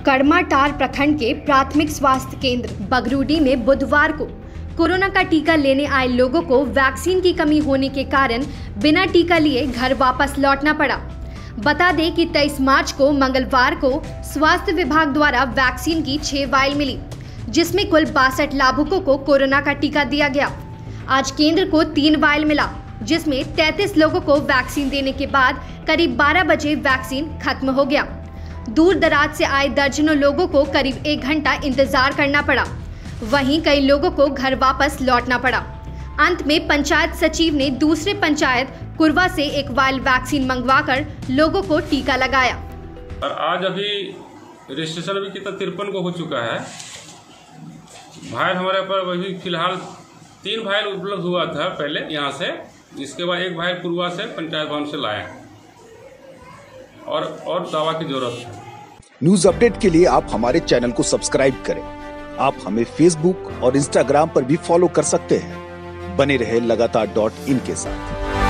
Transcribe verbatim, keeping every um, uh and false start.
करमाटार प्रखंड के प्राथमिक स्वास्थ्य केंद्र बगरूडी में बुधवार को कोरोना का टीका लेने आए लोगों को वैक्सीन की कमी होने के कारण बिना टीका लिए घर वापस लौटना पड़ा। बता दें कि तेईस मार्च को मंगलवार को स्वास्थ्य विभाग द्वारा वैक्सीन की छह वायल मिली, जिसमें कुल बासठ लाभुकों को कोरोना का टीका दिया गया। आज केंद्र को तीन वायल मिला, जिसमें तैंतीस लोगों को वैक्सीन देने के बाद करीब बारह बजे वैक्सीन खत्म हो गया। दूर दराज से आए दर्जनों लोगों को करीब एक घंटा इंतजार करना पड़ा। वहीं कई लोगों को घर वापस लौटना पड़ा। अंत में पंचायत सचिव ने दूसरे पंचायत कुरवा से एक वायल वैक्सीन मंगवाकर लोगों को टीका लगाया। और आज अभी रजिस्ट्रेशन भी कितना तिरपन को हो चुका है। भाईल हमारे पर वही फिलहाल तीन भाईल उपलब्ध हुआ था पहले यहाँ से, इसके बाद एक भाईल कुरवा से पंचायत भवन से लाए और और दवा की जरूरत है। न्यूज अपडेट के लिए आप हमारे चैनल को सब्सक्राइब करें। आप हमें फेसबुक और इंस्टाग्राम पर भी फॉलो कर सकते हैं। बने रहे लगातार डॉट इन के साथ।